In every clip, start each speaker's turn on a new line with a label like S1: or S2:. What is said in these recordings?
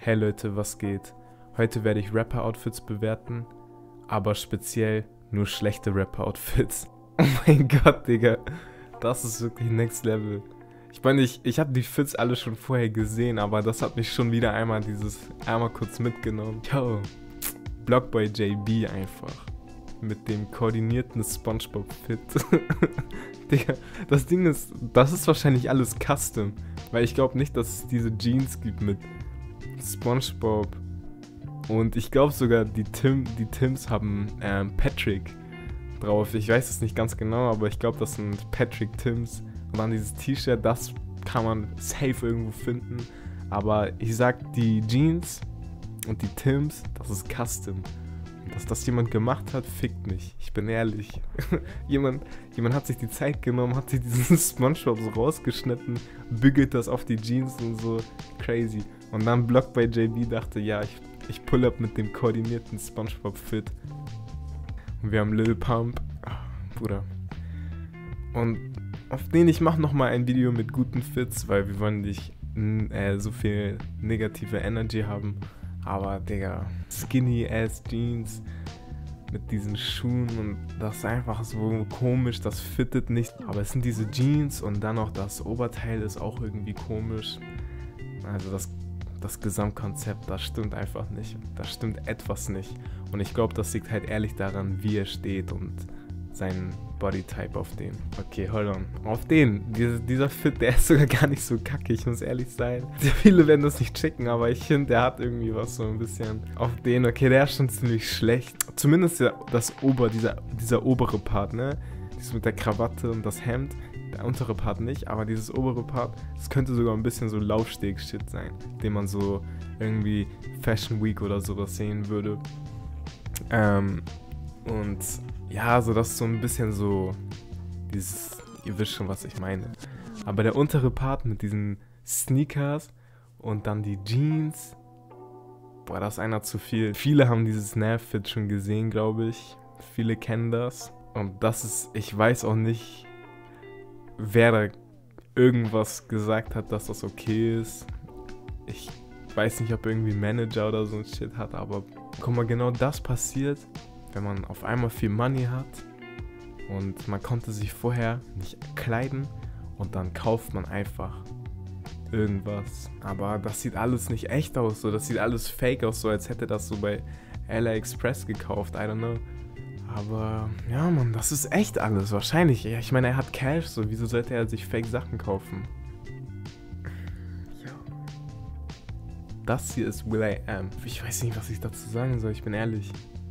S1: Hey Leute, was geht? Heute werde ich Rapper-Outfits bewerten, aber speziell nur schlechte Rapper-Outfits. Oh mein Gott, Digga, das ist wirklich Next Level. Ich meine, ich habe die Fits alle schon vorher gesehen, aber das hat mich schon wieder einmal kurz mitgenommen. Yo, Blockboy JB einfach. Mit dem koordinierten Spongebob-Fit. Digga, das Ding ist, das ist wahrscheinlich alles Custom. Weil ich glaube nicht, dass es diese Jeans gibt mit Spongebob. Und ich glaube sogar, die Tims haben Patrick drauf. Ich weiß es nicht ganz genau, aber ich glaube, das sind Patrick Tims. Und dann dieses T-Shirt, das kann man safe irgendwo finden. Aber ich sag, die Jeans und die Tims, das ist Custom. Dass das jemand gemacht hat, fickt mich. Ich bin ehrlich. jemand hat sich die Zeit genommen, hat sich diesen Spongebob so rausgeschnitten, bügelt das auf die Jeans und so. Crazy. Und dann Blockboy JB dachte, ja, ich pull up mit dem koordinierten Spongebob-Fit. Und wir haben Lil Pump. Ach, Bruder. Und auf den ich mache nochmal ein Video mit guten Fits, weil wir wollen nicht so viel negative Energy haben. Aber, Digga, Skinny-Ass Jeans mit diesen Schuhen und das ist einfach so komisch, das fittet nicht. Aber es sind diese Jeans und dann noch das Oberteil ist auch irgendwie komisch. Also das Gesamtkonzept, das stimmt einfach nicht. Das stimmt etwas nicht. Und ich glaube, das liegt halt ehrlich daran, wie er steht und sein Bodytype auf den. Okay, hold on. Auf den. Dieser Fit, der ist sogar gar nicht so kacke, ich muss ehrlich sein. Sehr viele werden das nicht checken, aber ich finde, der hat irgendwie was so ein bisschen auf den. Okay, der ist schon ziemlich schlecht. Zumindest dieser obere Part, ne? Dieses mit der Krawatte und das Hemd. Der untere Part nicht, aber dieses obere Part, das könnte sogar ein bisschen so Laufsteg-Shit sein, den man so irgendwie Fashion Week oder sowas sehen würde. Und ja, so das ist so ein bisschen so dieses, ihr wisst schon, was ich meine. Aber der untere Part mit diesen Sneakers und dann die Jeans, boah, das ist einer zu viel. Viele haben dieses Nav-Fit schon gesehen, glaube ich. Viele kennen das. Und das ist, ich weiß auch nicht, wer da irgendwas gesagt hat, dass das okay ist. Ich weiß nicht, ob irgendwie Manager oder so ein Shit hat, aber guck mal, genau das passiert, wenn man auf einmal viel Money hat und man konnte sich vorher nicht kleiden und dann kauft man einfach irgendwas. Aber das sieht alles nicht echt aus, so. Das sieht alles fake aus, so als hätte das so bei AliExpress gekauft, I don't know. Aber ja, Mann, das ist echt alles, wahrscheinlich. Ja, ich meine, er hat Cash, so, wieso sollte er sich fake Sachen kaufen? Ja. Das hier ist will.i.am. Ich weiß nicht, was ich dazu sagen soll, ich bin ehrlich.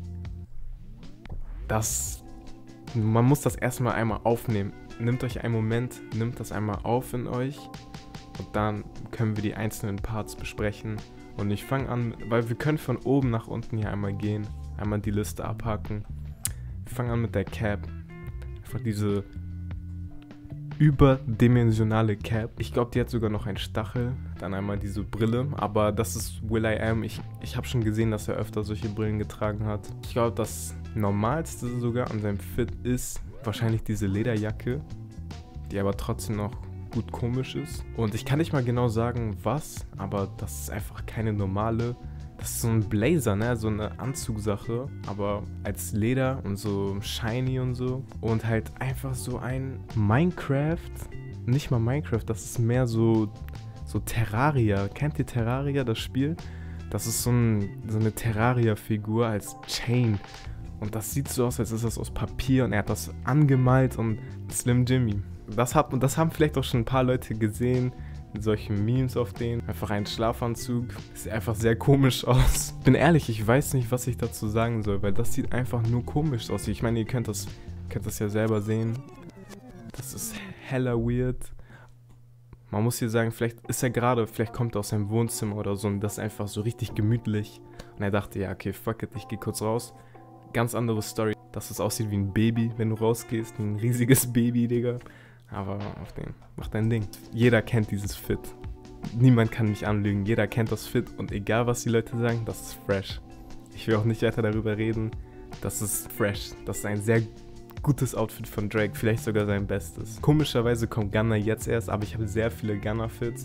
S1: Man muss das erstmal einmal aufnehmen. Nehmt euch einen Moment, nimmt das einmal auf in euch und dann können wir die einzelnen Parts besprechen. Und ich fange an, weil wir können von oben nach unten hier einmal gehen, einmal die Liste abhaken. Wir fangen an mit der Cap. Einfach diese überdimensionale Cap. Ich glaube, die hat sogar noch einen Stachel. Dann einmal diese Brille. Aber das ist will.i.am. Ich habe schon gesehen, dass er öfter solche Brillen getragen hat. Ich glaube, das Normalste sogar an seinem Fit ist wahrscheinlich diese Lederjacke, die aber trotzdem noch gut komisch ist. Und ich kann nicht mal genau sagen, was, aber das ist einfach keine normale. Das ist so ein Blazer, ne? So eine Anzugsache, aber als Leder und so shiny und so. Und halt einfach so ein Minecraft, nicht mal Minecraft, das ist mehr so Terraria. Kennt ihr Terraria, das Spiel? Das ist so eine Terraria-Figur als Chain. Und das sieht so aus, als ist das aus Papier und er hat das angemalt und Slim Jimmy. Das haben vielleicht auch schon ein paar Leute gesehen, mit solchen Memes auf denen. Einfach ein Schlafanzug. Sieht einfach sehr komisch aus. Bin ehrlich, ich weiß nicht, was ich dazu sagen soll, weil das sieht einfach nur komisch aus. Ich meine, ihr könnt das ja selber sehen. Das ist hella weird. Man muss hier sagen, vielleicht kommt er aus seinem Wohnzimmer oder so und das ist einfach so richtig gemütlich. Und er dachte, ja, okay, fuck it, ich gehe kurz raus. Ganz andere Story, dass es aussieht wie ein Baby, wenn du rausgehst. Ein riesiges Baby, Digga. Aber auf den, mach dein Ding. Jeder kennt dieses Fit. Niemand kann mich anlügen. Jeder kennt das Fit. Und egal, was die Leute sagen, das ist fresh. Ich will auch nicht weiter darüber reden. Das ist fresh. Das ist ein sehr gutes Outfit von Drake. Vielleicht sogar sein bestes. Komischerweise kommt Gunna jetzt erst, aber ich habe sehr viele Gunna-Fits.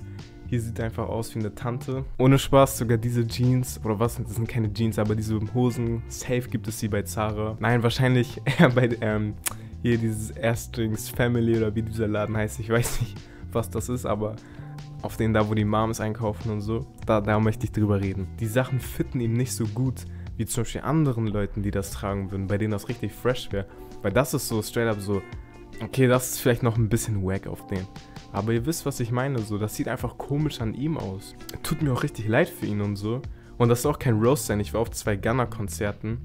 S1: Hier sieht er einfach aus wie eine Tante. Ohne Spaß, sogar diese Jeans, oder was, das sind keine Jeans, aber diese Hosen, safe gibt es sie bei Zara. Nein, wahrscheinlich eher bei, hier dieses Erstrings Family oder wie dieser Laden heißt. Ich weiß nicht, was das ist, aber auf denen da, wo die Moms einkaufen und so, da möchte ich drüber reden. Die Sachen fitten ihm nicht so gut, wie zum Beispiel anderen Leuten, die das tragen würden, bei denen das richtig fresh wäre. Weil das ist so straight up so, okay, das ist vielleicht noch ein bisschen wack auf den. Aber ihr wisst, was ich meine, so, das sieht einfach komisch an ihm aus. Tut mir auch richtig leid für ihn und so. Und das soll auch kein Roast sein, ich war auf 2 Gunna-Konzerten.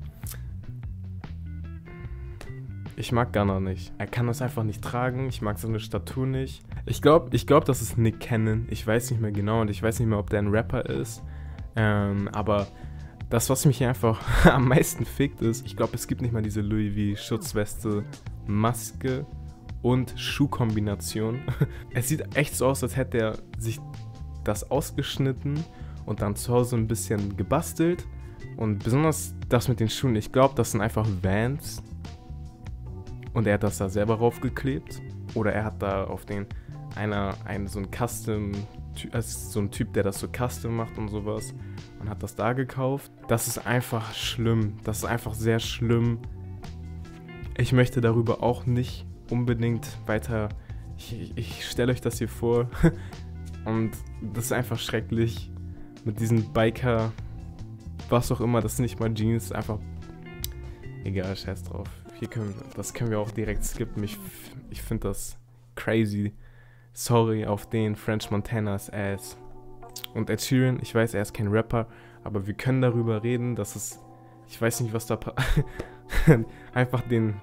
S1: Ich mag Gunna nicht. Er kann das einfach nicht tragen, ich mag seine Statur nicht. Ich glaub, das ist Nick Cannon, ich weiß nicht mehr genau und ich weiß nicht mehr, ob der ein Rapper ist. Aber das, was mich hier einfach am meisten fickt, ist, ich glaube, es gibt nicht mal diese Louis V Schutzweste, Maske und Schuhkombination. Es sieht echt so aus, als hätte er sich das ausgeschnitten und dann zu Hause ein bisschen gebastelt. Und besonders das mit den Schuhen, ich glaube, das sind einfach Vans. Und er hat das da selber raufgeklebt. Oder er hat da auf den so ein Custom, also so ein Typ, der das so Custom macht und sowas. Und hat das da gekauft. Das ist einfach schlimm. Das ist einfach sehr schlimm. Ich möchte darüber auch nicht unbedingt weiter. Ich stelle euch das hier vor. Und das ist einfach schrecklich. Mit diesen Biker, was auch immer, das sind nicht mal Jeans, einfach. Egal, scheiß drauf. Das können wir auch direkt skippen. Ich finde das crazy. Sorry auf den French Montana's Ass. Und Ed Sheeran, ich weiß, er ist kein Rapper, aber wir können darüber reden, dass es. Ich weiß nicht, was da einfach den.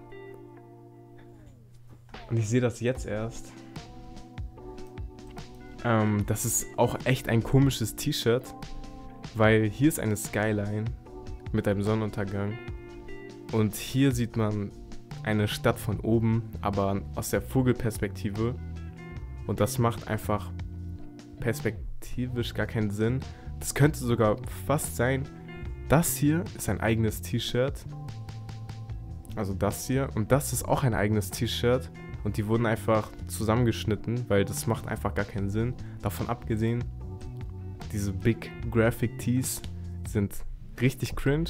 S1: Und ich sehe das jetzt erst. Das ist auch echt ein komisches T-Shirt, weil hier ist eine Skyline mit einem Sonnenuntergang und hier sieht man eine Stadt von oben, aber aus der Vogelperspektive und das macht einfach perspektivisch gar keinen Sinn. Das könnte sogar fast sein, das hier ist ein eigenes T-Shirt, also das hier und das ist auch ein eigenes T-Shirt. Und die wurden einfach zusammengeschnitten, weil das macht einfach gar keinen Sinn. Davon abgesehen, diese Big Graphic Tees sind richtig cringe.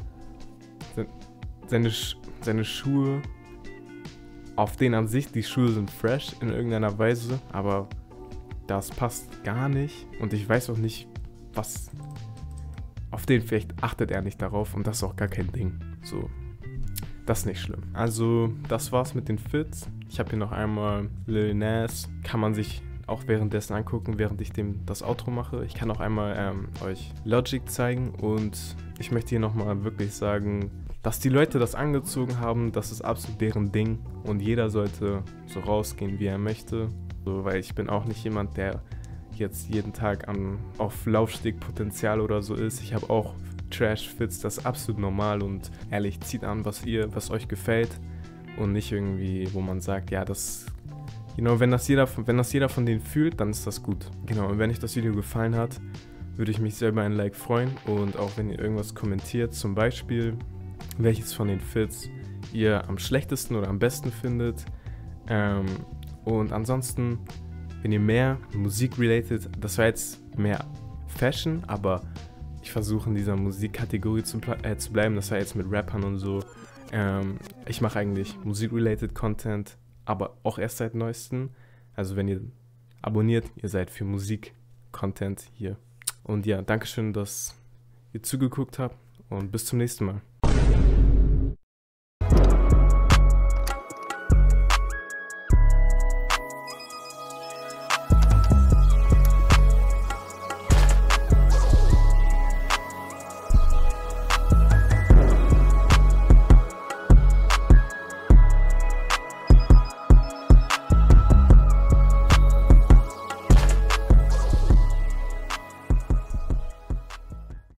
S1: Seine Schuhe, auf denen an sich, die Schuhe sind fresh in irgendeiner Weise, aber das passt gar nicht. Und ich weiß auch nicht, was. Auf den vielleicht achtet er nicht darauf und das ist auch gar kein Ding. So. Das ist nicht schlimm. Also, das war's mit den Fits. Ich habe hier noch einmal Lil Nas. Kann man sich auch währenddessen angucken, während ich das Outro mache. Ich kann auch einmal euch Logic zeigen. Und ich möchte hier nochmal wirklich sagen, dass die Leute das angezogen haben, das ist absolut deren Ding. Und jeder sollte so rausgehen, wie er möchte. So, weil ich bin auch nicht jemand, der jetzt jeden Tag auf Laufstegpotenzial oder so ist. Ich habe auch Trash-Fits, das ist absolut normal und ehrlich, zieht an, was euch gefällt und nicht irgendwie, wo man sagt, ja, das, wenn das jeder von denen fühlt, dann ist das gut. Genau, und wenn euch das Video gefallen hat, würde ich mich sehr über ein Like freuen und auch wenn ihr irgendwas kommentiert, zum Beispiel, welches von den Fits ihr am schlechtesten oder am besten findet. Und ansonsten, wenn ihr mehr Musik-related, das war jetzt mehr Fashion, aber ich versuche in dieser Musikkategorie zu bleiben, das war jetzt mit Rappern und so. Ich mache eigentlich Musik-related Content, aber auch erst seit neuestem. Also wenn ihr abonniert, ihr seid für Musik-Content hier. Und ja, Dankeschön, dass ihr zugeguckt habt und bis zum nächsten Mal.